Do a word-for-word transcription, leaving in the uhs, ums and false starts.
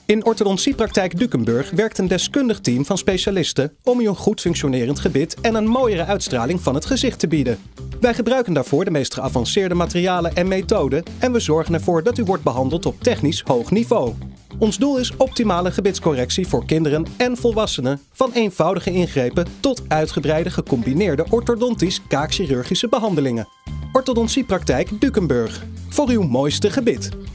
In orthodontsiepraktijk Dukenburg werkt een deskundig team van specialisten om u een goed functionerend gebit en een mooiere uitstraling van het gezicht te bieden. Wij gebruiken daarvoor de meest geavanceerde materialen en methoden en we zorgen ervoor dat u wordt behandeld op technisch hoog niveau. Ons doel is optimale gebitscorrectie voor kinderen en volwassenen, van eenvoudige ingrepen tot uitgebreide gecombineerde orthodontisch kaakchirurgische behandelingen. Orthodontiepraktijk Dukenburg, voor uw mooiste gebit.